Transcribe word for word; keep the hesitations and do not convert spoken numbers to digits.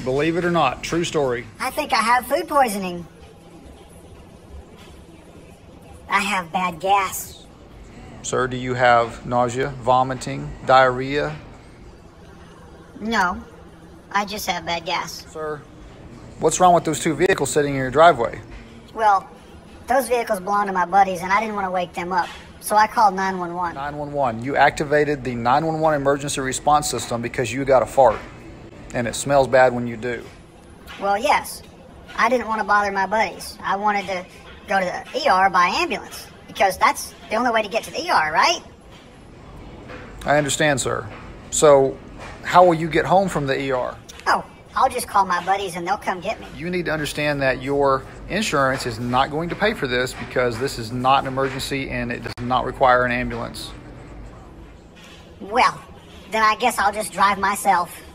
Believe it or not, true story. I think I have food poisoning. I have bad gas. Sir, do you have nausea, vomiting, diarrhea? No, I just have bad gas. Sir, what's wrong with those two vehicles sitting in your driveway? Well, those vehicles belong to my buddies, and I didn't want to wake them up, so I called nine one one. nine one one. You activated the nine one one emergency response system because you got a fart, and it smells bad when you do. Well, yes. I didn't want to bother my buddies. I wanted to go to the E R by ambulance, because that's the only way to get to the E R, right? I understand, sir. So, how will you get home from the E R? Oh, I'll just call my buddies and they'll come get me. You need to understand that your insurance is not going to pay for this because this is not an emergency and it does not require an ambulance. Well, then I guess I'll just drive myself.